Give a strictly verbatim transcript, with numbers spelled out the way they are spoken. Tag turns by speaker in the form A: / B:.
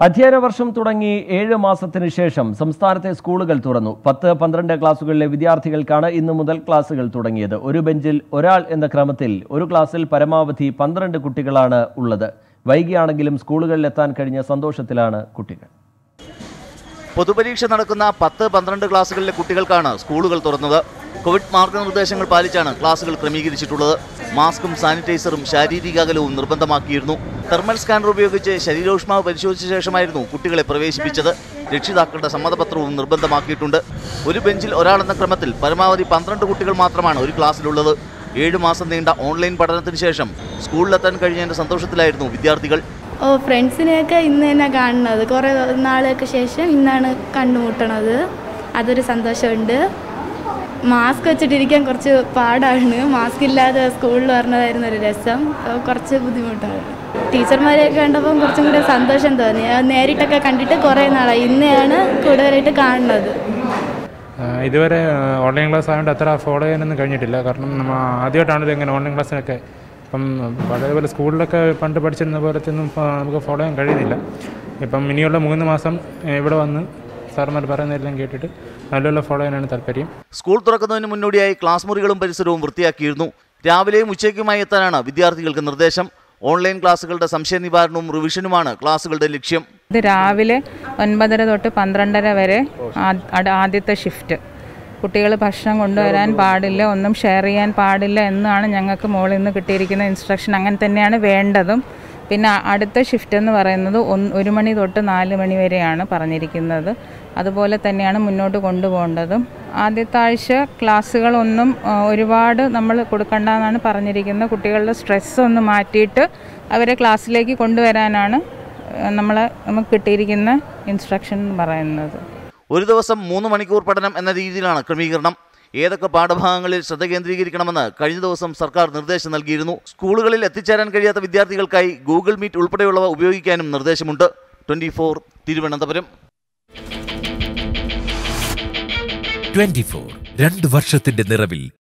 A: അധ്യയന വർഷം തുടങ്ങി ഏഴ് മാസത്തിന് ശേഷം സംസ്ഥാനത്തെ സ്കൂളുകൾ തുറന്നു. പത്ത് പന്ത്രണ്ട് ക്ലാസുകളിലെ വിദ്യാർത്ഥികൾക്കാണ് ഇന്നു മുതൽ ക്ലാസുകൾ തുടങ്ങിയത്. ഒരു ബെഞ്ചിൽ ഒരാൾ എന്ന ക്രമത്തിൽ ഒരു ക്ലാസ്സിൽ പരമാവധി പന്ത്രണ്ട് കുട്ടികളാണ് ഉള്ളത്. വൈകിയാണെങ്കിലും സ്കൂളുകളിൽ എത്താൻ കഴിഞ്ഞ സന്തോഷത്തിലാണ് കുട്ടികൾ.
B: പൊതുപരീക്ഷ നടക്കുന്ന പത്ത് പന്ത്രണ്ട് ക്ലാസുകളിലെ കുട്ടികൾക്കാണ് സ്കൂളുകൾ തുറന്നത്. കോവിഡ് മാർഗനിർദ്ദേശങ്ങൾ പാലിച്ചാണ് ക്ലാസുകൾ ക്രമീകരിച്ചിട്ടുള്ളത്. മാസ്കും സാനിറ്റൈസറും ശാരീരിക അകലവും നിർബന്ധമാക്കിയിരുന്നു. തെർമൽ സ്കാനർ ഉപയോഗിച്ച് ശരീരോഷ്മാവ് പരിശോധിച്ച ശേഷമായിരുന്നു കുട്ടികളെ പ്രവേശിപ്പിച്ചത്. രക്ഷിതാക്കളുടെ സമ്മതപത്രവും നിർബന്ധമാക്കിയിട്ടുണ്ട്. ഒരു ബെഞ്ചിൽ ഒരാളെന്ന ക്രമത്തിൽ പരമാവധി പന്ത്രണ്ട് കുട്ടികൾ മാത്രമാണ് ഒരു ക്ലാസ്സിലുള്ളത്. ഏഴു മാസം നീണ്ട ഓൺലൈൻ പഠനത്തിന് ശേഷം സ്കൂളിലെത്താൻ കഴിഞ്ഞതിന്റെ സന്തോഷത്തിലായിരുന്നു വിദ്യാർത്ഥികൾ.
C: ഓ ഫ്രണ്ട്സിനെയൊക്കെ ഇന്ന് തന്നെ കാണുന്നത്, കുറേ നാളുകൾക്ക് ശേഷം ഇന്നാണ് കണ്ടുമുട്ടണത്. അതൊരു സന്തോഷമുണ്ട്. മാസ്ക് വെച്ചിട്ടിരിക്കാൻ കുറച്ച് പാടാണ്. മാസ്ക് ഇല്ലാതെ സ്കൂളിൽ വരണതായിരുന്നു ഒരു രസം. കുറച്ച് ബുദ്ധിമുട്ടാണ്. ടീച്ചർമാരെയൊക്കെ കണ്ടപ്പോൾ കുറച്ചും കൂടി സന്തോഷം തോന്നി. നേരിട്ടൊക്കെ കണ്ടിട്ട് കുറേ നാളായി, ഇന്നെയാണ് കൂടുതലായിട്ട് കാണുന്നത്.
D: ഇതുവരെ ഓൺലൈൻ ക്ലാസ് ആയതുകൊണ്ട് അത്ര ഫോളോ ചെയ്യാനൊന്നും കഴിഞ്ഞിട്ടില്ല. കാരണം നമ്മൾ ആദ്യമായിട്ടാണല്ലോ ഇങ്ങനെ ഓൺലൈൻ ക്ലാസ്സിനൊക്കെ. ഇപ്പം പഴയപോലെ സ്കൂളിലൊക്കെ പണ്ട് പഠിച്ചിരുന്ന പോലത്തൊന്നും നമുക്ക് ഫോളോ ചെയ്യാൻ കഴിയുന്നില്ല. ഇപ്പം ഇനിയുള്ള മൂന്ന് മാസം ഇവിടെ വന്ന് സാർമാർ പറയുന്നതെല്ലാം കേട്ടിട്ട് നല്ലോല ഫോളോ ചെയ്യാനാണ് താല്പര്യം.
B: സ്കൂൾ തുറക്കുന്നതിന് മുന്നോടിയായി ക്ലാസ് മുറികളും പരിസരവും വൃത്തിയാക്കിയിരുന്നു. രാവിലെയും ഉച്ചയ്ക്കുമായി എത്താനാണ് വിദ്യാർത്ഥികൾക്ക് നിർദ്ദേശം. ഓൺലൈൻ ക്ലാസുകളുടെ സംശയ നിവാരണവും റിവിഷനുമാണ് ക്ലാസുകളുടെ ലക്ഷ്യം.
E: ഇത് രാവിലെ ഒൻപതര തൊട്ട് പന്ത്രണ്ടര വരെ ആദ്യത്തെ ഷിഫ്റ്റ്. കുട്ടികൾ ഭക്ഷണം കൊണ്ടുവരാൻ പാടില്ല, ഒന്നും ഷെയർ ചെയ്യാൻ പാടില്ല എന്നാണ് ഞങ്ങൾക്ക് മുകളിൽ നിന്ന് കിട്ടിയിരിക്കുന്ന ഇൻസ്ട്രക്ഷൻ. അങ്ങനെ തന്നെയാണ് വേണ്ടതും. പിന്നെ അടുത്ത ഷിഫ്റ്റ് എന്ന് പറയുന്നത് ഒരു മണി തൊട്ട് നാല് മണി വരെയാണ് പറഞ്ഞിരിക്കുന്നത്. അതുപോലെ തന്നെയാണ് മുന്നോട്ട് കൊണ്ടുപോകേണ്ടതും. ആദ്യത്തെ ആഴ്ച ക്ലാസ്സുകളൊന്നും ഒരുപാട് നമ്മൾ കൊടുക്കേണ്ടെന്നാണ് പറഞ്ഞിരിക്കുന്നത്. കുട്ടികളുടെ സ്ട്രെസ് ഒന്ന് മാറ്റിയിട്ട് അവരെ ക്ലാസ്സിലേക്ക് കൊണ്ടുവരാനാണ് നമ്മളെ നമുക്ക് കിട്ടിയിരിക്കുന്ന ഇൻസ്ട്രക്ഷൻ എന്ന് പറയുന്നത്.
B: ഒരു ദിവസം മൂന്ന് മണിക്കൂർ പഠനം എന്ന രീതിയിലാണ് ക്രമീകരണം. ഏതൊക്കെ പാഠഭാഗങ്ങളിൽ ശ്രദ്ധ കേന്ദ്രീകരിക്കണമെന്ന് കഴിഞ്ഞ ദിവസം സർക്കാർ നിർദ്ദേശം നൽകിയിരുന്നു. സ്കൂളുകളിൽ എത്തിച്ചേരാൻ കഴിയാത്ത വിദ്യാർത്ഥികൾക്കായി ഗൂഗിൾ മീറ്റ് ഉൾപ്പെടെയുള്ളവ ഉപയോഗിക്കാനും നിർദ്ദേശമുണ്ട്. Twenty four Thiruvananthapuram.
F: Twenty four രണ്ട് വർഷത്തിന്റെ നിറവിൽ